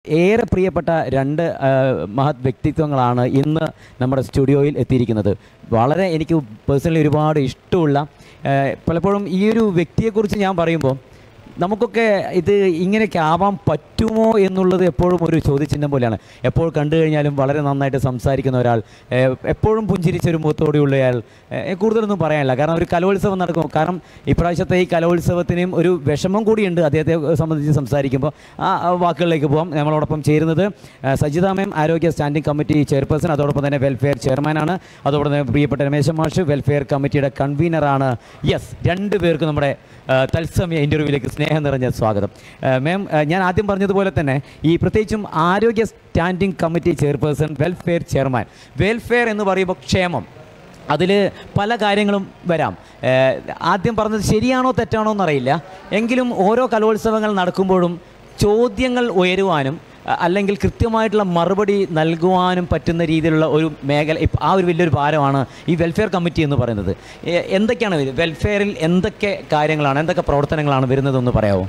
ഏറെ പ്രിയപ്പെട്ട രണ്ട് മഹത് വ്യക്തിത്വങ്ങളാണ് ഇന്ന് നമ്മുടെ സ്റ്റുഡിയോയിൽ എത്തിയിരിക്കുന്നത്. വളരെ എനിക്ക് പേഴ്സണലി ഒരുപാട് ഇഷ്ടമുള്ള പലപ്പോഴും ഈ ഒരു വ്യക്തിയെക്കുറിച്ച് ഞാൻ പറയുമ്പോൾ നമുക്കൊക്കെ ഇത് ഇങ്ങനെയൊക്കെ ആവാൻ പറ്റുമോ എന്നുള്ളത് എപ്പോഴും ഒരു ചോദ്യചിഹ്നം പോലെയാണ്. എപ്പോൾ കണ്ടു കഴിഞ്ഞാലും വളരെ നന്നായിട്ട് സംസാരിക്കുന്ന ഒരാൾ, എപ്പോഴും പുഞ്ചിരിച്ചൊരു മുഖത്തോടെയുള്ളയാൾ, കൂടുതലൊന്നും പറയാനില്ല. കാരണം ഒരു കലോത്സവം നടക്കും. കാരണം ഇപ്രാവശ്യത്തെ ഈ കലോത്സവത്തിനും ഒരു വിഷമം കൂടിയുണ്ട് അദ്ദേഹത്തെ സംബന്ധിച്ച് സംസാരിക്കുമ്പോൾ. ആ വാക്കുകളിലേക്ക് പോകാം. നമ്മളോടൊപ്പം ചേരുന്നത് സജിത മാം, ആരോഗ്യ സ്റ്റാൻഡിംഗ് കമ്മിറ്റി ചെയർപേഴ്സൺ, അതോടൊപ്പം തന്നെ വെൽഫെയർ ചെയർമാനാണ്. അതോടൊപ്പം തന്നെ പ്രിയപ്പെട്ട രമേശ് മാഷ് വെൽഫെയർ കമ്മിറ്റിയുടെ കൺവീനറാണ്. യെസ്, രണ്ടു പേർക്ക് നമ്മുടെ തത്സമയ ഇൻ്റർവ്യൂവിലേക്ക് സ്നേഹം നിറഞ്ഞ സ്വാഗതം. മാം, ഞാൻ ആദ്യം പറഞ്ഞതുപോലെ തന്നെ ഈ പ്രത്യേകിച്ചും ആരോഗ്യ standing committee chairperson, welfare chairman. Welfare എന്ന് പറയുമ്പോൾ ക്ഷേമം, അതിൽ പല കാര്യങ്ങളും വരാം. ആദ്യം പറഞ്ഞത് ശരിയാണോ തെറ്റാണോ എന്നറിയില്ല. എങ്കിലും ഓരോ കലോത്സവങ്ങൾ നടക്കുമ്പോഴും ചോദ്യങ്ങൾ ഉയരുവാനും അല്ലെങ്കിൽ കൃത്യമായിട്ടുള്ള മറുപടി നൽകുവാനും പറ്റുന്ന രീതിയിലുള്ള ഒരു മേഖല, ആ ഒരു വലിയൊരു ഭാരമാണ് ഈ വെൽഫെയർ കമ്മിറ്റി എന്ന് പറയുന്നത്. എന്തൊക്കെയാണ് വെൽഫെയറിൽ എന്തൊക്കെ കാര്യങ്ങളാണ്, എന്തൊക്കെ പ്രവർത്തനങ്ങളാണ് വരുന്നതെന്ന് പറയാമോ?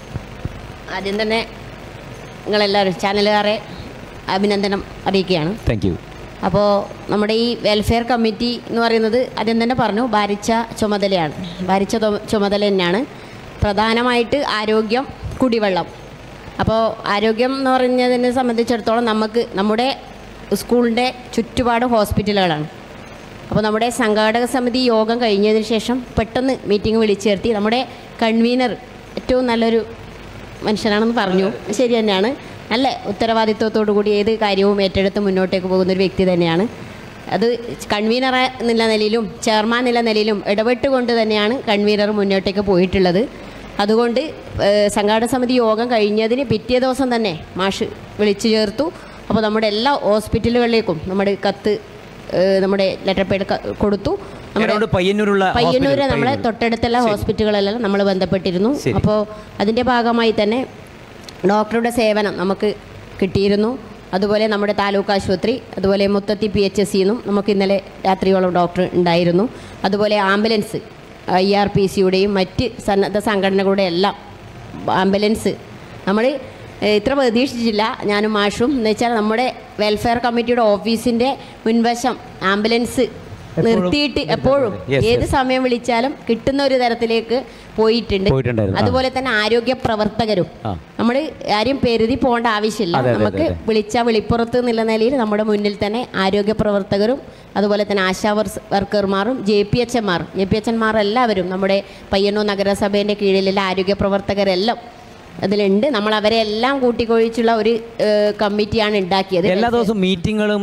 ആദ്യം തന്നെ നിങ്ങളെല്ലാവരും ചാനലുകാരെ അഭിനന്ദനം അറിയിക്കുകയാണ്. Thank you. അപ്പോൾ നമ്മുടെ ഈ വെൽഫെയർ കമ്മിറ്റി എന്ന് പറയുന്നത് ആദ്യം തന്നെ പറഞ്ഞു, ഭാരിച്ച ചുമതലയാണ്. ഭാരിച്ച ചുമതല തന്നെയാണ്. പ്രധാനമായിട്ട് ആരോഗ്യം, കുടിവെള്ളം. അപ്പോൾ ആരോഗ്യം എന്ന് പറഞ്ഞതിനെ സംബന്ധിച്ചിടത്തോളം നമുക്ക് നമ്മുടെ സ്കൂളിൻ്റെ ചുറ്റുപാട് ഹോസ്പിറ്റലുകളാണ്. അപ്പോൾ നമ്മുടെ സംഘാടക സമിതി യോഗം കഴിഞ്ഞതിന് ശേഷം പെട്ടെന്ന് മീറ്റിംഗ് വിളിച്ചു ചേർത്തി. നമ്മുടെ കൺവീനർ ഏറ്റവും നല്ലൊരു മനുഷ്യനാണെന്ന് പറഞ്ഞു. ശരി തന്നെയാണ്. നല്ല ഉത്തരവാദിത്വത്തോടു കൂടി ഏത് കാര്യവും ഏറ്റെടുത്ത് മുന്നോട്ടേക്ക് പോകുന്നൊരു വ്യക്തി തന്നെയാണ്. അത് കൺവീനർ എന്നുള്ള നിലയിലും ചെയർമാൻ എന്നുള്ള നിലയിലും ഇടപെട്ടുകൊണ്ട് തന്നെയാണ് കൺവീനർ മുന്നോട്ടേക്ക് പോയിട്ടുള്ളത്. അതുകൊണ്ട് സംഘാടക സമിതി യോഗം കഴിഞ്ഞതിന് പിറ്റേ ദിവസം തന്നെ മാഷ് വിളിച്ചു ചേർത്തു. അപ്പോൾ നമ്മുടെ എല്ലാ ഹോസ്പിറ്റലുകളിലേക്കും നമ്മുടെ കത്ത്, നമ്മുടെ ലെറ്റർ പേഡ് കൊടുത്തു. പയ്യന്നൂര് നമ്മളെ തൊട്ടടുത്തുള്ള ഹോസ്പിറ്റലുകളെല്ലാം നമ്മൾ ബന്ധപ്പെട്ടിരുന്നു. അപ്പോൾ അതിൻ്റെ ഭാഗമായി തന്നെ ഡോക്ടറുടെ സേവനം നമുക്ക് കിട്ടിയിരുന്നു. അതുപോലെ നമ്മുടെ താലൂക്ക് ആശുപത്രി, അതുപോലെ മുത്തത്തി PHSCന്നും നമുക്ക് ഇന്നലെ രാത്രിയോളം ഡോക്ടർ ഉണ്ടായിരുന്നു. അതുപോലെ ആംബുലൻസ്, IRPCയുടെയും മറ്റ് സന്നദ്ധ സംഘടനകളുടെ എല്ലാം ആംബുലൻസ് നമ്മൾ ഇത്ര പ്രതീക്ഷിച്ചില്ല, ഞാനും മാഷും. എന്ന് വെച്ചാൽ നമ്മുടെ വെൽഫെയർ കമ്മിറ്റിയുടെ ഓഫീസിൻ്റെ മുൻവശം ആംബുലൻസ് നിർത്തിയിട്ട് എപ്പോഴും ഏത് സമയം വിളിച്ചാലും കിട്ടുന്ന ഒരു തരത്തിലേക്ക് പോയിട്ടുണ്ട്. അതുപോലെ തന്നെ ആരോഗ്യ പ്രവർത്തകരും നമ്മൾ ആരും പെരുതി പോകേണ്ട ആവശ്യമില്ല. നമുക്ക് വിളിച്ച വിളിപ്പുറത്ത് എന്നുള്ള നിലയിൽ നമ്മുടെ മുന്നിൽ തന്നെ ആരോഗ്യ പ്രവർത്തകരും അതുപോലെ തന്നെ ആശാ വർക്കർമാരും JPHമാർ എല്ലാവരും നമ്മുടെ പയ്യന്നൂർ നഗരസഭേൻ്റെ കീഴിലുള്ള ആരോഗ്യ പ്രവർത്തകരെല്ലാം അതിലുണ്ട്. നമ്മൾ അവരെ എല്ലാം കൂട്ടിക്കൊഴിച്ചുള്ള ഒരു കമ്മിറ്റിയാണ് ഉണ്ടാക്കിയത്. എല്ലാ ദിവസവും മീറ്റിങ്ങുകളും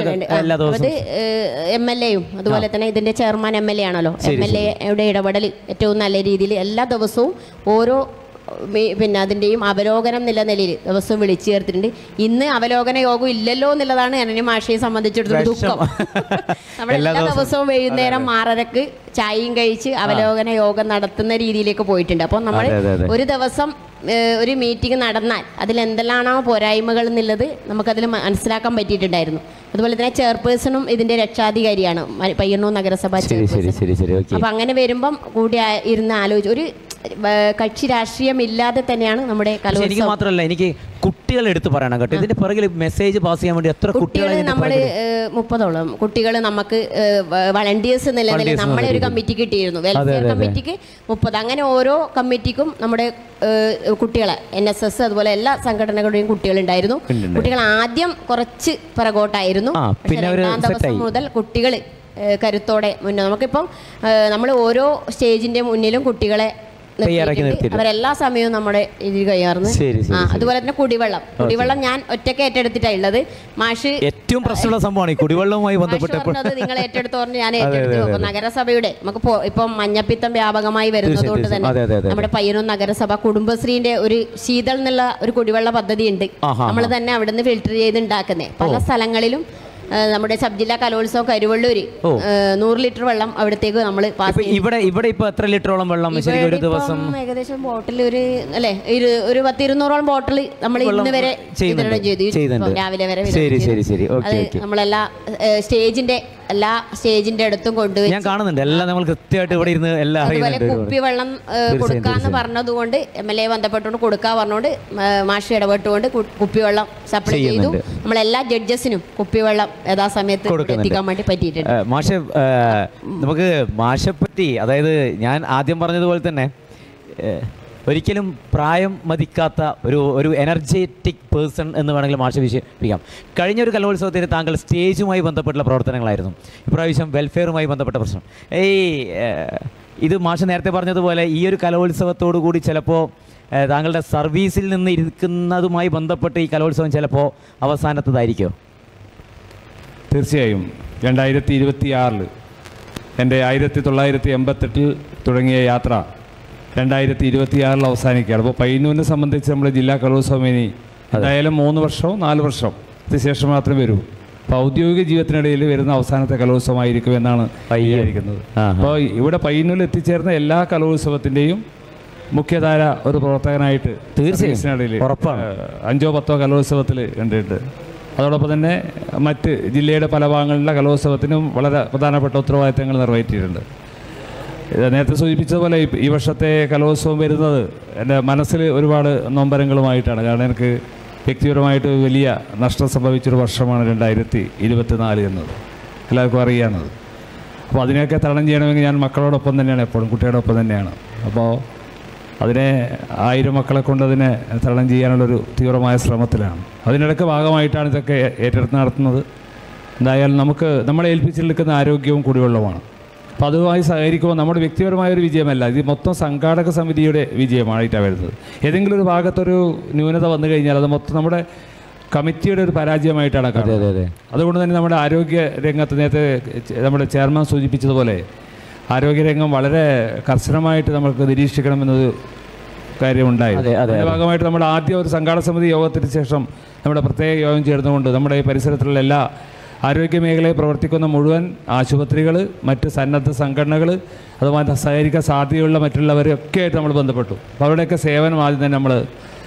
MLAയും അതുപോലെ തന്നെ ഇതിൻ്റെ ചെയർമാൻ MLA ആണല്ലോ. MLAയുടെ ഇടപെടൽ ഏറ്റവും നല്ല രീതിയിൽ എല്ലാ ദിവസവും ഓരോ അതിൻ്റെയും അവലോകനം എന്നുള്ള നിലയിൽ ദിവസവും വിളിച്ചു ചേർത്തിട്ടുണ്ട്. ഇന്ന് അവലോകന യോഗം ഇല്ലല്ലോ എന്നുള്ളതാണ് എന്നെ മാഷയെ സംബന്ധിച്ചിടത്തോളം ദുഃഖം. നമ്മൾ എല്ലാ ദിവസവും വൈകുന്നേരം 6:30 ചായയും കഴിച്ച് അവലോകന യോഗം നടത്തുന്ന രീതിയിലേക്ക് പോയിട്ടുണ്ട്. അപ്പോൾ നമ്മൾ ഒരു ദിവസം ഒരു മീറ്റിംഗ് നടന്നാൽ അതിലെന്തെല്ലാണോ പോരായ്മകൾ എന്നുള്ളത് നമുക്കതിൽ മനസ്സിലാക്കാൻ പറ്റിയിട്ടുണ്ടായിരുന്നു. അതുപോലെ തന്നെ ചെയർപേഴ്സണും ഇതിൻ്റെ രക്ഷാധികാരിയാണ് പയ്യന്നൂർ നഗരസഭ ചെയർപേഴ്സൺ. അപ്പം അങ്ങനെ വരുമ്പം കൂടി ഇരുന്ന് ആലോചിച്ച് ഒരു കക്ഷി രാഷ്ട്രീയമില്ലാതെ തന്നെയാണ് നമ്മുടെ കലോത്സവം. മാത്രമല്ല, എനിക്ക് കുട്ടികൾ എടുത്ത് പറയണം കേട്ടോ. ഇതിന്റെ പിറകിൽ മെസ്സേജ് പാസ് ചെയ്യാൻ വേണ്ടി എത്ര കുട്ടികൾ, നമ്മൾ 30ഓളം കുട്ടികൾ നമുക്ക് വളണ്ടിയേഴ്സ് എന്നുള്ള നിലയിൽ നമ്മളെ ഒരു കമ്മിറ്റി കിട്ടിയിരുന്നു. വെൽഫെയർ കമ്മിറ്റിക്ക് 30. അങ്ങനെ ഓരോ കമ്മിറ്റിക്കും നമ്മുടെ കുട്ടികളെ NSS അതുപോലെ എല്ലാ സംഘടനകളുടെയും കുട്ടികളുണ്ടായിരുന്നു. കുട്ടികൾ ആദ്യം കുറച്ച് പിറകോട്ടായിരുന്നു. പക്ഷേ രണ്ടാം ദിവസം മുതൽ കുട്ടികൾ കരുത്തോടെ മുന്നേ നമുക്കിപ്പം നമ്മൾ ഓരോ സ്റ്റേജിന്റെ മുന്നിലും കുട്ടികളെ അവരെല്ലാ സമയവും നമ്മുടെ ഇതിൽ കയ്യാറുന്നു. അതുപോലെ തന്നെ കുടിവെള്ളം ഞാൻ ഒറ്റയ്ക്ക് ഏറ്റെടുത്തിട്ടുള്ളത്. മാഷ് ഏറ്റവും പ്രശ്നമുള്ള സംഭവമാണ് ഈ കുടിവെള്ളവുമായി ബന്ധപ്പെട്ടപ്പോൾ നിങ്ങൾ ഏറ്റെടുത്ത് പറഞ്ഞ് ഞാൻ ഏറ്റെടുത്തു. അപ്പോൾ നഗരസഭയുടെ നമുക്ക് ഇപ്പം മഞ്ഞപ്പിത്തം വ്യാപകമായി വരുന്നതുകൊണ്ട് തന്നെ നമ്മുടെ പയ്യന്നൂർ നഗരസഭ കുടുംബശ്രീന്റെ ഒരു ശീതൾ എന്നുള്ള ഒരു കുടിവെള്ള പദ്ധതി ഉണ്ട്. നമ്മൾ തന്നെ അവിടെ നിന്ന് ഫിൽറ്റർ ചെയ്ത് ഉണ്ടാക്കുന്നത്. പല സ്ഥലങ്ങളിലും നമ്മുടെ സബ് ജില്ലാ കലോത്സവം കരുവള്ളൂര് 100 ലിറ്റർ വെള്ളം അവിടത്തേക്ക് നമ്മൾ പാസ്. ഇവിടെ ഇപ്പൊ എത്ര ലിറ്ററോളം വെള്ളം ഒരു ദിവസം? ഏകദേശം ബോട്ടിൽ ഒരു 100-200ഓളം ബോട്ടിൽ നമ്മൾ ഇന്ന് വരെ വിതരണം ചെയ്തു. രാവിലെ വരെ നമ്മളെല്ലാ സ്റ്റേജിന്റെ എല്ലാ സ്റ്റേജിന്റെ അടുത്തും കൊണ്ടുപോയി ഞാൻ കാണുന്നുണ്ട് എല്ലാം നമ്മൾ കൃത്യമായിട്ട് ഇവിടെ ഇരുന്ന് എല്ലാം അതുപോലെ അറിയുന്നുണ്ട്. കുപ്പിവെള്ളം കൊടുക്കാന്ന് പറഞ്ഞതുകൊണ്ട് MLA ബന്ധപ്പെട്ടുകൊണ്ട് കൊടുക്കാൻ പറഞ്ഞുകൊണ്ട് മാഷ് ഇടപെട്ടുകൊണ്ട് കുപ്പിവെള്ളം സപ്ലൈ ചെയ്തു. നമ്മളെല്ലാ ജഡ്ജസിനും കുപ്പിവെള്ളം യഥാസമയത്ത് എത്തിക്കാൻ വേണ്ടി പറ്റിയിട്ടുണ്ട്. മാഷെ, നമുക്ക് മാഷെ പറ്റി, അതായത് ഞാൻ ആദ്യം പറഞ്ഞതുപോലെ തന്നെ ഒരിക്കലും പ്രായം മതിക്കാത്ത ഒരു എനർജറ്റിക് പേഴ്സൺ എന്ന് വേണമെങ്കിൽ മാഷെ വിശേഷിപ്പിക്കാം. കഴിഞ്ഞൊരു കലോത്സവത്തിന് താങ്കൾ സ്റ്റേജുമായി ബന്ധപ്പെട്ടുള്ള പ്രവർത്തനങ്ങളായിരുന്നു, ഇപ്രാവശ്യം വെൽഫെയറുമായി ബന്ധപ്പെട്ട പ്രശ്നം. ഇത് മാഷ് നേരത്തെ പറഞ്ഞതുപോലെ ഈ ഒരു കലോത്സവത്തോടു കൂടി ചിലപ്പോൾ താങ്കളുടെ സർവീസിൽ നിന്ന് ഇരിക്കുന്നതുമായി ബന്ധപ്പെട്ട് ഈ കലോത്സവം ചിലപ്പോൾ അവസാനത്തതായിരിക്കുമോ? തീർച്ചയായും 2026 എൻ്റെ 1988 തുടങ്ങിയ യാത്ര 2026 അവസാനിക്കുകയാണ്. അപ്പോൾ പയ്യന്നൂരിനെ സംബന്ധിച്ച് നമ്മുടെ ജില്ലാ കലോത്സവം ഇനി എന്തായാലും 3 വർഷമോ 4 വർഷം ശേഷം മാത്രമേ വരൂ. അപ്പോൾ ഔദ്യോഗിക ജീവിതത്തിനിടയിൽ വരുന്ന അവസാനത്തെ കലോത്സവമായിരിക്കും എന്നാണ് വിചാരിക്കുന്നത്. അപ്പോൾ ഇവിടെ പയ്യന്നൂരിൽ എത്തിച്ചേർന്ന എല്ലാ കലോത്സവത്തിൻ്റെയും മുഖ്യധാര ഒരു പ്രവർത്തകനായിട്ട് തീർച്ചയായും 5ഓ 10ഓ കലോത്സവത്തിൽ കണ്ടിട്ടുണ്ട്. അതോടൊപ്പം തന്നെ മറ്റ് ജില്ലയുടെ പല ഭാഗങ്ങളിലെ കലോത്സവത്തിനും വളരെ പ്രധാനപ്പെട്ട ഉത്തരവാദിത്തങ്ങൾ നിറവേറ്റിയിട്ടുണ്ട്. നേരത്തെ സൂചിപ്പിച്ചതുപോലെ ഈ വർഷത്തെ കലോത്സവം വരുന്നത് എൻ്റെ മനസ്സിൽ ഒരുപാട് നൊമ്പരങ്ങളുമായിട്ടാണ്. കാരണം എനിക്ക് വ്യക്തിപരമായിട്ട് വലിയ നഷ്ടം സംഭവിച്ചൊരു വർഷമാണ് 2024 എന്നത് എല്ലാവർക്കും അറിയാവുന്നത്. അപ്പോൾ അതിനെയൊക്കെ തരണം ചെയ്യണമെങ്കിൽ ഞാൻ മക്കളോടൊപ്പം തന്നെയാണ്, എപ്പോഴും കുട്ടിയോടൊപ്പം തന്നെയാണ്. അപ്പോൾ അതിനെ 1000 മക്കളെ കൊണ്ട് അതിനെ തരണം ചെയ്യാനുള്ളൊരു തീവ്രമായ ശ്രമത്തിലാണ്. അതിനിടയ്ക്ക് ഭാഗമായിട്ടാണ് ഇതൊക്കെ ഏറ്റെടുത്ത് നടത്തുന്നത്. എന്തായാലും നമ്മളെ ഏൽപ്പിച്ചിരിക്കുന്ന ആരോഗ്യവും കുടിവെള്ളവുമാണ്. അപ്പോൾ അതുമായി സഹകരിക്കുമ്പോൾ നമ്മുടെ വ്യക്തിപരമായൊരു വിജയമല്ല, ഇത് മൊത്തം സംഘാടക സമിതിയുടെ വിജയമായിട്ടാണ് വരുന്നത്. ഏതെങ്കിലും ഒരു ഭാഗത്തൊരു ന്യൂനത വന്നു കഴിഞ്ഞാൽ അത് മൊത്തം നമ്മുടെ കമ്മിറ്റിയുടെ ഒരു പരാജയമായിട്ടാണ് കാണുന്നത്. അതുകൊണ്ട് തന്നെ നമ്മുടെ ആരോഗ്യ രംഗത്ത് നേരത്തെ നമ്മുടെ ചെയർമാൻ സൂചിപ്പിച്ചതുപോലെ ആരോഗ്യരംഗം വളരെ കർശനമായിട്ട് നമുക്ക് നിരീക്ഷിക്കണമെന്നൊരു കാര്യമുണ്ടായിരുന്നു. അതിൻ്റെ ഭാഗമായിട്ട് നമ്മുടെ ആദ്യം ഒരു സംഘാടക സമിതി യോഗത്തിന് ശേഷം നമ്മുടെ പ്രത്യേക യോഗം ചേർന്നുകൊണ്ട് നമ്മുടെ ഈ പരിസരത്തുള്ള എല്ലാ ആരോഗ്യ മേഖലയിൽ പ്രവർത്തിക്കുന്ന മുഴുവൻ ആശുപത്രികൾ, മറ്റ് സന്നദ്ധ സംഘടനകൾ, അതുമായി സഹകരിക്കാൻ സാധ്യതയുള്ള മറ്റുള്ളവരൊക്കെ ആയിട്ട് നമ്മൾ ബന്ധപ്പെട്ടു. അപ്പോൾ അവരുടെയൊക്കെ സേവനം ആദ്യം തന്നെ നമ്മൾ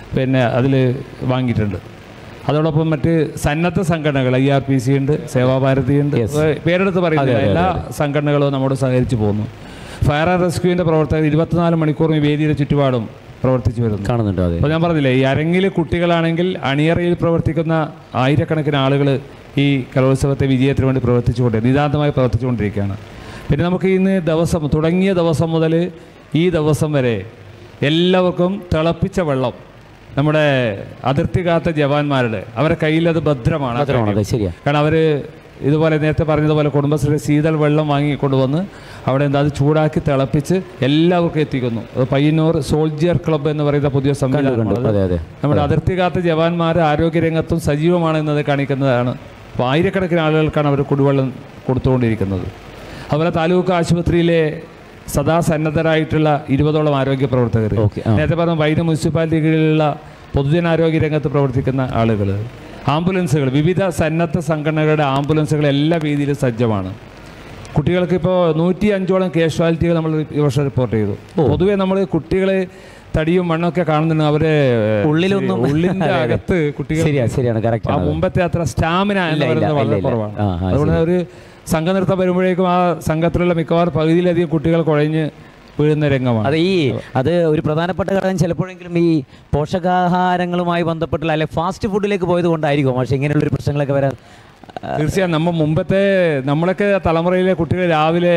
അതിൽ വാങ്ങിയിട്ടുണ്ട്. അതോടൊപ്പം മറ്റ് സന്നദ്ധ സംഘടനകൾ IRPC ഉണ്ട്, സേവാഭാരതി ഉണ്ട്, പേരെടുത്ത് പറയുന്നില്ല, എല്ലാ സംഘടനകളും നമ്മോട് സഹകരിച്ച് പോകുന്നു. ഫയർ ആൻഡ് റെസ്ക്യൂവിൻ്റെ പ്രവർത്തകർ 24 മണിക്കൂറും ഈ വേദിയുടെ ചുറ്റുപാടും പ്രവർത്തിച്ചു വരുന്നു, കാണുന്നുണ്ട്. അപ്പോൾ ഞാൻ പറഞ്ഞില്ലേ, ഈ അരങ്ങിൽ കുട്ടികളാണെങ്കിൽ അണിയറയിൽ പ്രവർത്തിക്കുന്ന ആയിരക്കണക്കിന് ആളുകൾ ഈ കലോത്സവത്തെ വിജയത്തിന് വേണ്ടി നിതാന്തമായി പ്രവർത്തിച്ചുകൊണ്ടിരിക്കുകയാണ്. പിന്നെ നമുക്ക് ഇന്ന് തുടങ്ങിയ ദിവസം മുതൽ ഈ ദിവസം വരെ എല്ലാവർക്കും തിളപ്പിച്ച വെള്ളം നമ്മുടെ അതിർത്തി കാത്ത ജവാന്മാരുടെ അവരുടെ കയ്യിലത് ഭദ്രമാണ്. കാരണം അവർ ഇതുപോലെ നേരത്തെ പറഞ്ഞതുപോലെ കുടുംബശ്രീ ശീതൾ വെള്ളം വാങ്ങിക്കൊണ്ടുവന്ന് അവിടെ അത് ചൂടാക്കി തിളപ്പിച്ച് എല്ലാവർക്കും എത്തിക്കുന്നു. അത് പയ്യന്നൂർ സോൾജിയർ ക്ലബ്ബ് എന്ന് പറയുന്ന പുതിയ സംവിധാനമാണ്. നമ്മുടെ അതിർത്തി കാത്ത ജവാന്മാർ ആരോഗ്യരംഗത്തും സജീവമാണെന്നത് കാണിക്കുന്നതാണ്. അപ്പോൾ ആയിരക്കണക്കിന് ആളുകൾക്കാണ് അവർ കുടിവെള്ളം കൊടുത്തുകൊണ്ടിരിക്കുന്നത്. അതുപോലെ താലൂക്ക് ആശുപത്രിയിലെ സദാ സന്നദ്ധരായിട്ടുള്ള 20ഓളം ആരോഗ്യ പ്രവർത്തകർ, നേരത്തെ പറഞ്ഞ വൈദ്യുതി മുനിസിപ്പാലിറ്റി കീഴിലുള്ള പൊതുജനാരോഗ്യ രംഗത്ത് പ്രവർത്തിക്കുന്ന ആളുകൾ, ആംബുലൻസുകൾ, വിവിധ സന്നദ്ധ സംഘടനകളുടെ ആംബുലൻസുകൾ എല്ലാ രീതിയിലും സജ്ജമാണ്. കുട്ടികൾക്ക് ഇപ്പോൾ 105ഓളം കാഷ്വാലിറ്റികൾ നമ്മൾ ഈ വർഷം റിപ്പോർട്ട് ചെയ്തു. പൊതുവേ നമ്മൾ കുട്ടികളെ തടിയും മണ്ണൊക്കെ കാണുന്നുണ്ട്, അവരെ ഉള്ളിൻ്റെ അകത്ത് കുട്ടികൾ മുമ്പത്തെ അത്ര സ്റ്റാമിന എന്ന് പറയുന്നത് വളരെ കുറവാണ്. അതുകൊണ്ട് ഒരു സംഘനൃത്തം വരുമ്പോഴേക്കും ആ സംഘത്തിലുള്ള മിക്കവാറും പകുതിയിലധികം കുട്ടികൾ കുഴഞ്ഞ് വീഴുന്ന രംഗമാണ്. അത് ഒരു പ്രധാനപ്പെട്ട ഘടകം ചിലപ്പോഴെങ്കിലും ഈ പോഷകാഹാരങ്ങളുമായി ബന്ധപ്പെട്ടുള്ള അല്ലെങ്കിൽ ഫാസ്റ്റ് ഫുഡിലേക്ക് പോയത് കൊണ്ടായിരിക്കും പക്ഷേ ഇങ്ങനെയുള്ളൊരു പ്രശ്നങ്ങളൊക്കെ വരാൻ. തീർച്ചയായും നമ്മളൊക്കെ തലമുറയിലെ കുട്ടികൾ രാവിലെ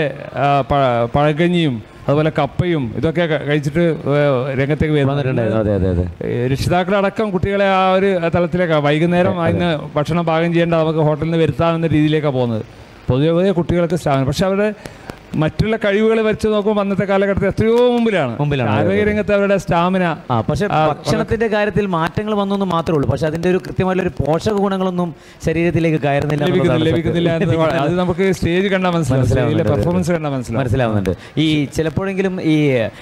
പഴകഞ്ഞിയും അതുപോലെ കപ്പയും ഇതൊക്കെ കഴിച്ചിട്ട് രംഗത്തേക്ക് വരുന്നുണ്ടായിരുന്നു. രക്ഷിതാക്കളടക്കം കുട്ടികളെ ആ ഒരു തലത്തിലേക്കാണ് വൈകുന്നേരം അതിന് ഭക്ഷണം പാകം ചെയ്യേണ്ട നമുക്ക് ഹോട്ടലിൽ നിന്ന് വരുത്താവുന്ന രീതിയിലേക്കാണ് പോകുന്നത്. പൊതുവെ കുട്ടികൾക്ക് സ്ഥാപനം, പക്ഷെ അവരുടെ മറ്റുള്ള കഴിവുകൾ വെച്ച് നോക്കുമ്പോൾ അന്നത്തെ കാലഘട്ടത്തിൽ എത്രയോ മുമ്പിലാണ്. ആരോഗ്യരംഗത്ത് അവരുടെ സ്റ്റാമിന. പക്ഷേ ഭക്ഷണത്തിന്റെ കാര്യത്തിൽ മാറ്റങ്ങൾ വന്നൊന്നും മാത്രമേ ഉള്ളൂ, പക്ഷെ അതിന്റെ ഒരു കൃത്യമായിട്ടുള്ള ഒരു പോഷക ഗുണങ്ങളൊന്നും ശരീരത്തിലേക്ക് ലഭിക്കുന്നില്ല. അത് നമുക്ക് സ്റ്റേജ് കണ്ടാൽ മനസ്സിലാവും, പെർഫോമൻസ് കണ്ടാൽ മനസ്സിലാവുന്നുണ്ട്. ഈ ചിലപ്പോഴെങ്കിലും ഈ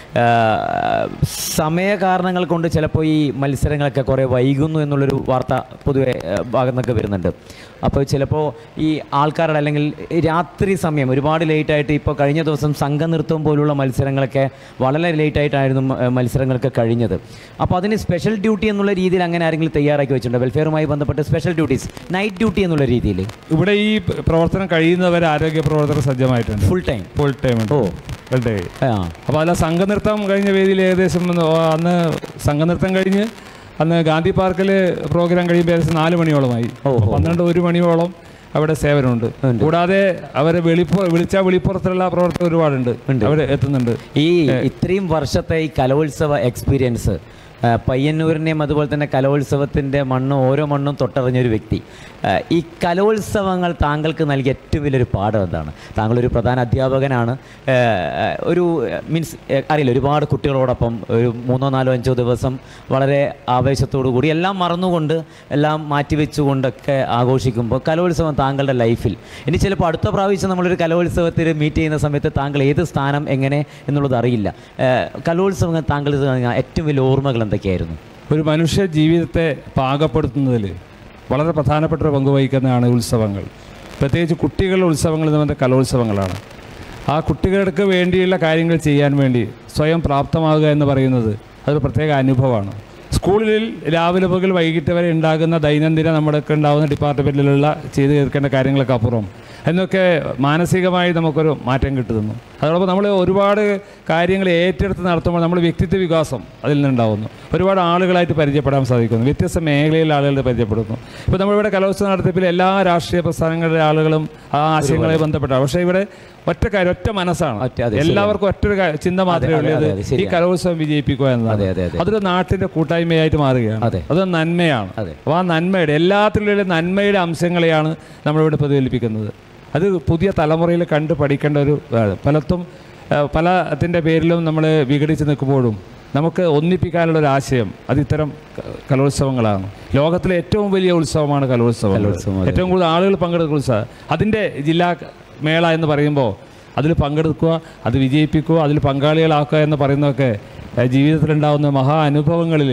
സമയ കാരണങ്ങൾ കൊണ്ട് ചിലപ്പോൾ ഈ മത്സരങ്ങളൊക്കെ കുറേ വൈകുന്നു എന്നുള്ളൊരു വാർത്ത പൊതുവെ ഭാഗം നിന്നൊക്കെ വരുന്നുണ്ട്. അപ്പോൾ ചിലപ്പോൾ ഈ ആൾക്കാരുടെ അല്ലെങ്കിൽ രാത്രി സമയം ഒരുപാട് ലേറ്റായിട്ട് ഇപ്പോൾ കഴിഞ്ഞ ദിവസം സംഘനൃത്തം പോലുള്ള മത്സരങ്ങളൊക്കെ വളരെ ലേറ്റായിട്ടായിരുന്നു മത്സരങ്ങളൊക്കെ കഴിഞ്ഞത്. അപ്പോൾ അതിന് സ്പെഷ്യൽ ഡ്യൂട്ടി എന്നുള്ള രീതിയിൽ അങ്ങനെ ആരെങ്കിലും തയ്യാറാക്കി വെച്ചിട്ടുണ്ടോ? വെൽഫെയറുമായി ബന്ധപ്പെട്ട് സ്പെഷ്യൽ ഡ്യൂട്ടീസ്, നൈറ്റ് ഡ്യൂട്ടി എന്നുള്ള രീതിയിൽ? ഇവിടെ ഈ പ്രവർത്തനം കഴിയുന്നവരെ ആരോഗ്യ പ്രവർത്തകർ സജ്ജമായിട്ടുണ്ട്. ഫുൾ ടൈം ഉണ്ട്. അപ്പോൾ അല്ല, സംഘനൃത്തം കഴിഞ്ഞ വേദിയിൽ ഏകദേശം അന്ന് സംഘനൃത്തം കഴിഞ്ഞ് അന്ന് ഗാന്ധി പാർക്കിൽ പ്രോഗ്രാം കഴിയുമ്പോൾ ഏകദേശം 4 മണിയോളമായി. 12-1 മണിയോളം അവിടെ സേവനമുണ്ട്. കൂടാതെ അവരെ വെളിപ്പുറത്തുള്ള പ്രവർത്തകർ ഒരുപാടുണ്ട്, അവർ എത്തുന്നുണ്ട്. ഈ ഇത്രയും വർഷത്തെ ഈ കലോത്സവ എക്സ്പീരിയൻസ്, പയ്യന്നൂരിനെയും അതുപോലെ തന്നെ കലോത്സവത്തിൻ്റെ ഓരോ മണ്ണും തൊട്ടറിഞ്ഞൊരു വ്യക്തി, ഈ കലോത്സവങ്ങൾ താങ്കൾക്ക് നൽകിയ ഏറ്റവും വലിയൊരു പാഠം എന്താണ്? താങ്കളൊരു പ്രധാന അധ്യാപകനാണ്. അറിയില്ല, ഒരുപാട് കുട്ടികളോടൊപ്പം ഒരു 3-4-5 ദിവസം വളരെ ആവേശത്തോടു കൂടി എല്ലാം മറന്നുകൊണ്ട് എല്ലാം മാറ്റിവെച്ചുകൊണ്ടൊക്കെ ആഘോഷിക്കുമ്പോൾ കലോത്സവം താങ്കളുടെ ലൈഫിൽ ഇനി ചിലപ്പോൾ അടുത്ത പ്രാവശ്യം നമ്മളൊരു കലോത്സവത്തിൽ മീറ്റ് ചെയ്യുന്ന സമയത്ത് താങ്കൾ ഏത് സ്ഥാനം എങ്ങനെ എന്നുള്ളത് അറിയില്ല. കലോത്സവങ്ങൾ താങ്കൾ ഏറ്റവും വലിയ ഓർമ്മകൾ എന്തൊക്കെയായിരുന്നു? ഒരു മനുഷ്യ ജീവിതത്തെ പാകപ്പെടുത്തുന്നതിൽ വളരെ പ്രധാനപ്പെട്ട ഒരു പങ്ക് വഹിക്കുന്നതാണ് ഉത്സവങ്ങൾ. പ്രത്യേകിച്ച് കുട്ടികളുടെ ഉത്സവങ്ങൾ എന്ന് പറഞ്ഞാൽ കലോത്സവങ്ങളാണ്. ആ കുട്ടികൾക്ക് വേണ്ടിയുള്ള കാര്യങ്ങൾ ചെയ്യാൻ വേണ്ടി സ്വയം പ്രാപ്തമാകുക എന്ന് പറയുന്നത് അതൊരു പ്രത്യേക അനുഭവമാണ്. സ്കൂളിൽ രാവിലെ മുതൽ വൈകിട്ട് വരെ ഉണ്ടാകുന്ന ദൈനംദിന നമ്മുടെയൊക്കെ ഉണ്ടാകുന്ന ഡിപ്പാർട്ട്മെൻറ്റിലുള്ള ചെയ്തു തീർക്കേണ്ട കാര്യങ്ങളൊക്കെ അപ്പുറം എന്നൊക്കെ മാനസികമായി നമുക്കൊരു മാറ്റം കിട്ടുന്നു. അതോടൊപ്പം നമ്മൾ ഒരുപാട് കാര്യങ്ങൾ ഏറ്റെടുത്ത് നടത്തുമ്പോൾ നമ്മൾ വ്യക്തിത്വ വികാസം അതിൽ നിന്നുണ്ടാകുന്നു. ഒരുപാട് ആളുകളായിട്ട് പരിചയപ്പെടാൻ സാധിക്കുന്നു, വ്യത്യസ്ത മേഖലയിലെ ആളുകളെ പരിചയപ്പെടുന്നു. ഇപ്പോൾ നമ്മളിവിടെ കലോത്സവ നടത്തിപ്പിൽ എല്ലാ രാഷ്ട്രീയ പ്രസ്ഥാനങ്ങളുടെ ആളുകളും ആ ആശയങ്ങളെ ബന്ധപ്പെട്ടാണ്. പക്ഷേ ഇവിടെ ഒറ്റ മനസ്സാണ്, എല്ലാവർക്കും ഒറ്റൊരു ചിന്ത മാത്രമേ ഉള്ളത്, ഈ കലോത്സവം വിജയിപ്പിക്കുക എന്നതാണ്. അതൊരു നാട്ടിൻ്റെ കൂട്ടായ്മയായിട്ട് മാറുകയാണ്, അത് നന്മയാണ്. അപ്പോൾ ആ നന്മയുടെ എല്ലാത്തിലുള്ള നന്മയുടെ അംശങ്ങളെയാണ് നമ്മളിവിടെ പ്രതിഫലിപ്പിക്കുന്നത്. അത് പുതിയ തലമുറയിൽ കണ്ട് പഠിക്കേണ്ട ഒരു പലത്തിൻ്റെ പേരിലും നമ്മൾ വിഘടിച്ച് നിൽക്കുമ്പോഴും നമുക്ക് ഒന്നിപ്പിക്കാനുള്ളൊരു ആശയം അത് ഇത്തരം കലോത്സവങ്ങളാണ്. ലോകത്തിലെ ഏറ്റവും വലിയ ഉത്സവമാണ് കലോത്സവം. ഏറ്റവും കൂടുതൽ ആളുകൾ പങ്കെടുക്കുന്ന ഉത്സവം. അതിൻ്റെ ജില്ലാ മേള എന്ന് പറയുമ്പോൾ അതിൽ പങ്കെടുക്കുക, അത് വിജയിപ്പിക്കുക, അതിൽ പങ്കാളികളാക്കുക എന്ന് പറയുന്നതൊക്കെ ജീവിതത്തിലുണ്ടാകുന്ന മഹാ അനുഭവങ്ങളിൽ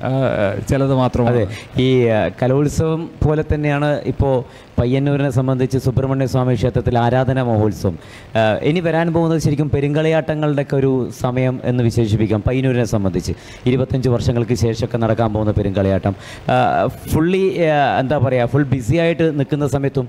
ചിലത് മാത്രമാണ്. അതെ, ഈ കലോത്സവം പോലെ തന്നെയാണ് ഇപ്പോൾ പയ്യന്നൂരിനെ സംബന്ധിച്ച് സുബ്രഹ്മണ്യ സ്വാമി ക്ഷേത്രത്തിൽ ആരാധന മഹോത്സവം. ഇനി വരാൻ പോകുന്നത് ശരിക്കും പെരുങ്കളിയാട്ടങ്ങളുടെയൊക്കെ ഒരു സമയം എന്ന് വിശേഷിപ്പിക്കാം. പയ്യന്നൂരിനെ സംബന്ധിച്ച് 25 വർഷങ്ങൾക്ക് ശേഷമൊക്കെ നടക്കാൻ പോകുന്ന പെരുങ്കളിയാട്ടം ഫുള്ളി എന്താ പറയുക, ഫുൾ ബിസി ആയിട്ട് നിൽക്കുന്ന സമയത്തും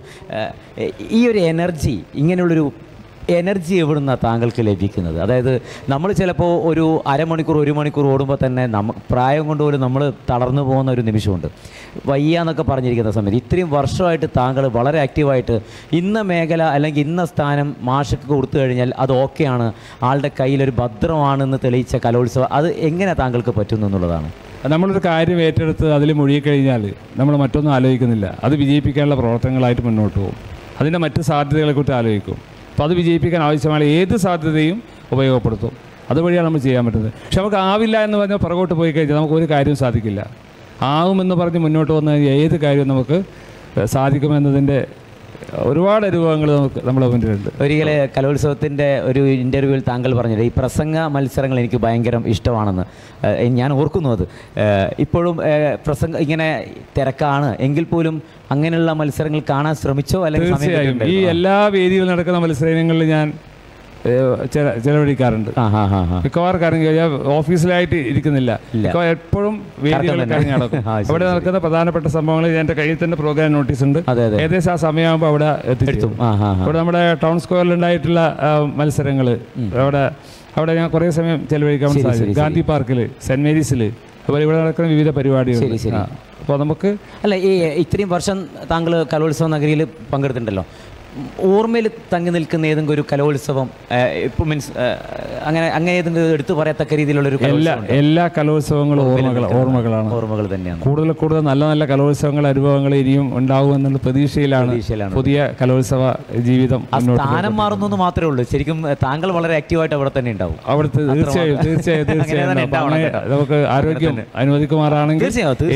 ഈ ഒരു എനർജി, ഇങ്ങനെയുള്ളൊരു എനർജി എവിടുന്നാണ് താങ്കൾക്ക് ലഭിക്കുന്നത്? അതായത് നമ്മൾ ചിലപ്പോൾ ഒരു അരമണിക്കൂർ 1 മണിക്കൂർ ഓടുമ്പോൾ തന്നെ പ്രായം കൊണ്ട് പോലും നമ്മൾ തളർന്നു പോകുന്ന ഒരു നിമിഷമുണ്ട്. വയ്യ എന്നൊക്കെ പറഞ്ഞിരിക്കുന്ന സമയത്ത് ഇത്രയും വർഷമായിട്ട് താങ്കൾ വളരെ ആക്റ്റീവായിട്ട് ഇന്ന മേഖല അല്ലെങ്കിൽ ഇന്ന സ്ഥാനം മാഷക്ക് കൊടുത്തു കഴിഞ്ഞാൽ അത് ഓക്കെയാണ്, ആളുടെ കയ്യിലൊരു ഭദ്രമാണെന്ന് തെളിയിച്ച കലോത്സവം, അത് എങ്ങനെ താങ്കൾക്ക് പറ്റുന്നു എന്നുള്ളതാണ്. നമ്മളൊരു കാര്യം ഏറ്റെടുത്ത് അതിൽ മുഴുകിക്കഴിഞ്ഞാൽ നമ്മൾ മറ്റൊന്നും ആലോചിക്കുന്നില്ല, അത് വിജയിപ്പിക്കാനുള്ള പ്രവർത്തനങ്ങളായിട്ട് മുന്നോട്ട് പോകും. അതിൻ്റെ മറ്റ് സാധ്യതകളെക്കുറിച്ച് ആലോചിക്കും. അപ്പോൾ അത് വിജയിപ്പിക്കാൻ ആവശ്യമായ ഏത് സാധ്യതയും ഉപയോഗപ്പെടുത്തും. അതുവഴിയാണ് നമ്മൾ ചെയ്യാൻ പറ്റുന്നത്. പക്ഷെ നമുക്ക് ആവില്ല എന്ന് പറഞ്ഞാൽ പുറകോട്ട് പോയി കഴിഞ്ഞാൽ നമുക്ക് ഒരു കാര്യവും സാധിക്കില്ല. ആവുമെന്ന് പറഞ്ഞ് മുന്നോട്ട് വന്ന ഏത് കാര്യവും നമുക്ക് സാധിക്കുമെന്നതിൻ്റെ ഒരുപാട് അനുഭവങ്ങൾ നമ്മളെ മുന്നിലുണ്ട്. ഒരിക്കലെ കലോത്സവത്തിൻ്റെ ഒരു ഇൻ്റർവ്യൂവിൽ താങ്കൾ പറഞ്ഞത് ഈ പ്രസംഗ മത്സരങ്ങൾ എനിക്ക് ഭയങ്കര ഇഷ്ടമാണെന്ന് ഞാൻ ഓർക്കുന്നു. അത് ഇപ്പോഴും ഇങ്ങനെ തിരക്കാണ് എങ്കിൽ പോലും അങ്ങനെയുള്ള മത്സരങ്ങൾ കാണാൻ ശ്രമിച്ചോ? അല്ലെങ്കിൽ തീർച്ചയായും ഈ എല്ലാ വേദികളിൽ നടക്കുന്ന മത്സരങ്ങളിൽ ഞാൻ ചെലവഴിക്കാറുണ്ട്. മിക്കവാറും കറങ്ങി ഓഫീസിലായിട്ട് ഇരിക്കുന്നില്ല, എപ്പോഴും വേദികളിൽ കറങ്ങി നടക്കും. അവിടെ നടക്കുന്ന പ്രധാനപ്പെട്ട സംഭവങ്ങൾ എൻ്റെ കയ്യിൽ തന്നെ പ്രോഗ്രാം നോട്ടീസ് ഉണ്ട്. ഏകദേശം ആ സമയമാകുമ്പോൾ അവിടെ എത്തിച്ചു. അവിടെ നമ്മുടെ ടൗൺ സ്ക്വയറിലുണ്ടായിട്ടുള്ള മത്സരങ്ങൾ അവിടെ ഞാൻ കുറേ സമയം ചെലവഴിക്കാൻ സാധിക്കും. ഗാന്ധി പാർക്കിൽ, സെൻറ്റ് മേരീസിൽ, അതുപോലെ ഇവിടെ നടക്കുന്ന വിവിധ പരിപാടികൾ. അപ്പോൾ നമുക്ക് അല്ല, ഈ ഇത്രയും വർഷം താങ്കൾ കലോത്സവ നഗരിയിൽ പങ്കെടുത്തിട്ടുണ്ടല്ലോ, ഓർമ്മയിൽ തങ്ങി നിൽക്കുന്ന ഏതെങ്കിലും ഒരു കലോത്സവം ഇപ്പോൾ മീൻസ് അങ്ങനെ ഏതെങ്കിലും എടുത്തു പറയത്തക്ക രീതിയിലുള്ളൊരു എല്ലാ കലോത്സവങ്ങളും ഓർമ്മകളാണ്, ഓർമ്മകൾ തന്നെയാണ്. കൂടുതൽ നല്ല കലോത്സവങ്ങൾ അനുഭവങ്ങൾ ഇനിയും ഉണ്ടാകുമെന്നുള്ള പ്രതീക്ഷയിലാണ് പുതിയ കലോത്സവ ജീവിതം. സ്ഥാനം മാറുന്നു മാത്രമേ ഉള്ളൂ. ശരിക്കും താങ്കൾ വളരെ ആക്റ്റീവായിട്ട് അവിടെ തന്നെ ഉണ്ടാവും. അവിടുത്തെ തീർച്ചയായും നമുക്ക് ആരോഗ്യം അനുവദിക്കുമാറാണെങ്കിൽ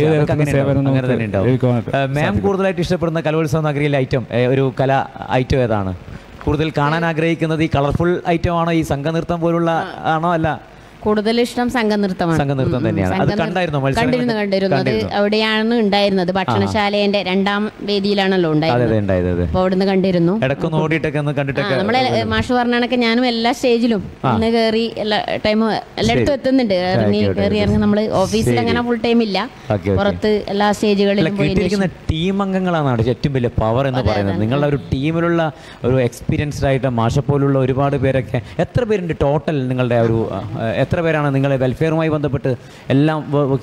മാം കൂടുതലായിട്ട് ഇഷ്ടപ്പെടുന്ന കലോത്സവ നഗരിയിലെ ഐറ്റം, ഒരു കല ഐറ്റം ഏതാണ് കൂടുതൽ കാണാൻ ആഗ്രഹിക്കുന്നത്? ഈ കളർഫുൾ ഐറ്റം ആണോ, ഈ സംഘനൃത്തം പോലുള്ള ആണോ, അല്ല കൂടുതൽ ഇഷ്ടം സംഘനൃത്തമാണ്. സംഘനൃത്തം തന്നെയാണ്. അത് കണ്ടായിരുന്നോ കണ്ടിരുന്നു അത് അവിടെയാണ് ഉണ്ടായിരുന്നത്. ഭക്ഷണശാലേന്റെ 2ാം വേദിയിലാണല്ലോ ഉണ്ടായിരുന്നത്. അപ്പോൾ അവിടുന്ന് കണ്ടിരുന്നു. നമ്മളെ മാഷ് പറഞ്ഞാണൊക്കെ ഞാനും എല്ലാ സ്റ്റേജിലും ഇന്ന് കയറി എല്ലാ ടൈമും എല്ലായിടത്തും എത്തുന്നുണ്ട്. കയറി ഇറങ്ങി നമ്മൾ ഓഫീസിൽ അങ്ങനെ ഫുൾ ടൈം ഇല്ല, പുറത്ത് എല്ലാ സ്റ്റേജുകളിലും പോയി. ടീം അംഗങ്ങളാണ് ഏറ്റവും വലിയ പവർ എന്ന് പറയുന്നത്. നിങ്ങളുടെ ഒരു ടീമിലുള്ള ഒരു എക്സ്പീരിയൻസ്ഡ് ആയിട്ട് മാഷ പോലുള്ള ഒരുപാട് പേരൊക്കെ. എത്ര പേരുണ്ട് ടോട്ടൽ നിങ്ങളുടെ ഒരു എത്ര പേരാണ് നിങ്ങളെ വെൽഫെയറുമായി ബന്ധപ്പെട്ട് എല്ലാം?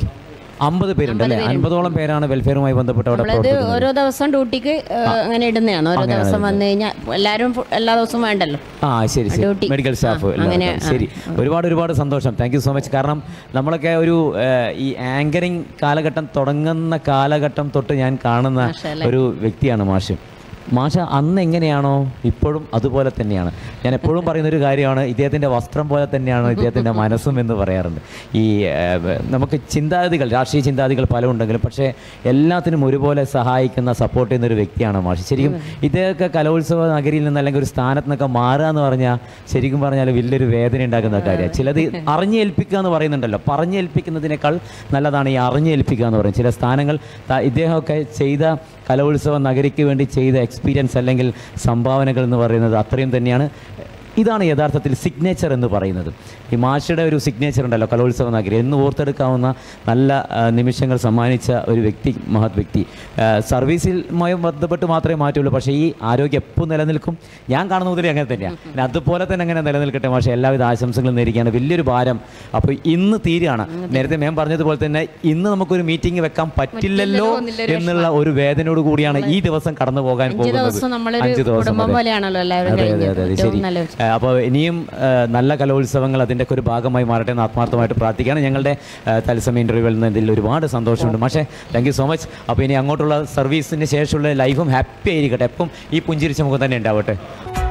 50 പേരുണ്ട് അല്ലേ? 50ഓളം പേരാണ് വെൽഫെയറുമായി ബന്ധപ്പെട്ട് അവിടെ പ്രവർത്തിക്കുന്നത്. ഓരോ ദിവസം ഡ്യൂട്ടിക്ക് അങ്ങനെ ഇടുന്നതാണ്. ഓരോ ദിവസം വന്നു കഴിഞ്ഞാൽ എല്ലാവരും എല്ലാ ദിവസവും വേണ്ടല്ലോ. ശരി ശരി, മെഡിക്കൽ സ്റ്റാഫ്. ശരി, ഒരുപാട് സന്തോഷം. Thank you so much. കാരണം നമ്മളൊക്കെ ഒരു ഈ ആങ്കറിങ് കാലഘട്ടം തുടങ്ങുന്ന കാലഘട്ടം തൊട്ട് ഞാൻ കാണുന്ന ഒരു വ്യക്തിയാണ് മാഷ്. മാഷ അന്ന് എങ്ങനെയാണോ ഇപ്പോഴും അതുപോലെ തന്നെയാണ്. ഞാൻ എപ്പോഴും പറയുന്നൊരു കാര്യമാണ്, ഇദ്ദേഹത്തിൻ്റെ വസ്ത്രം പോലെ തന്നെയാണ് ഇദ്ദേഹത്തിൻ്റെ മനസ്സും എന്ന് പറയാറുണ്ട്. ഈ നമുക്ക് ചിന്താഗതികൾ, രാഷ്ട്രീയ ചിന്താഗതികൾ പല ഉണ്ടെങ്കിലും പക്ഷേ എല്ലാത്തിനും ഒരുപോലെ സഹായിക്കുന്ന, സപ്പോർട്ട് ചെയ്യുന്നൊരു വ്യക്തിയാണ് മാഷ്. ശരിക്കും ഇദ്ദേഹമൊക്കെ കലോത്സവ നഗരിയിൽ നിന്ന് അല്ലെങ്കിൽ ഒരു സ്ഥാനത്ത് നിന്നൊക്കെ മാറുക എന്ന് പറഞ്ഞാൽ ശരിക്കും പറഞ്ഞാൽ വലിയൊരു വേദന ഉണ്ടാക്കുന്ന കാര്യമാണ്. ചിലത് അറിഞ്ഞേൽപ്പിക്കുക എന്ന് പറയുന്നുണ്ടല്ലോ, പറഞ്ഞേൽപ്പിക്കുന്നതിനേക്കാൾ നല്ലതാണ് ഈ അറിഞ്ഞേൽപ്പിക്കുക എന്ന് പറയും. ചില സ്ഥാനങ്ങൾ ഇദ്ദേഹമൊക്കെ ചെയ്ത കലോത്സവ നഗരിക്ക് വേണ്ടി ചെയ്ത എക്സ്പീരിയൻസ് അല്ലെങ്കിൽ സംഭാവനകൾ എന്ന് പറയുന്നത് അത്രയും തന്നെയാണ്. ഇതാണ് യഥാർത്ഥത്തിൽ സിഗ്നേച്ചർ എന്ന് പറയുന്നത്. ഈ മാഷയുടെ ഒരു സിഗ്നേച്ചർ ഉണ്ടല്ലോ, കലോത്സവ നഗരി എന്ന് ഓർത്തെടുക്കാവുന്ന നല്ല നിമിഷങ്ങൾ സമ്മാനിച്ച ഒരു വ്യക്തി, മഹത് വ്യക്തി. സർവീസിലുമായി ബന്ധപ്പെട്ട് മാത്രമേ മാറ്റുള്ളൂ, പക്ഷേ ഈ ആരോഗ്യം എപ്പോൾ നിലനിൽക്കും. ഞാൻ കാണുന്ന മുതലേ അങ്ങനെ തന്നെയാണ്. പിന്നെ അതുപോലെ തന്നെ അങ്ങനെ നിലനിൽക്കട്ടെ മാഷെ. എല്ലാവിധ ആശംസകളും നേരിക്കുകയാണ്. വലിയൊരു ഭാരം അപ്പോൾ ഇന്ന് തീരുകയാണ്. നേരത്തെ മേം പറഞ്ഞതുപോലെ തന്നെ ഇന്ന് നമുക്കൊരു മീറ്റിംഗ് വെക്കാൻ പറ്റില്ലല്ലോ എന്നുള്ള ഒരു വേദനയോട് കൂടിയാണ് ഈ ദിവസം കടന്നു പോകാൻ പോകുന്നത്. 5 ദിവസം. അതെ, ശരി. അപ്പോൾ ഇനിയും നല്ല കലോത്സവങ്ങൾ അതിൻ്റെയൊക്കെ ഒരു ഭാഗമായി മാറട്ടെ എന്ന് ആത്മാർത്ഥമായിട്ട് പ്രാർത്ഥിക്കുകയാണ്. ഞങ്ങളുടെ തത്സമയ ഇൻ്റർവ്യൂവിൽ നിന്ന് ഇതിൽ ഒരുപാട് സന്തോഷമുണ്ട് പക്ഷേ. Thank you so much. അപ്പോൾ ഇനി അങ്ങോട്ടുള്ള സർവീസിന് ശേഷമുള്ള ലൈഫും ഹാപ്പി ആയിരിക്കട്ടെ, എപ്പം ഈ പുഞ്ചിരിച്ച മുഖം തന്നെ ഉണ്ടാവട്ടെ.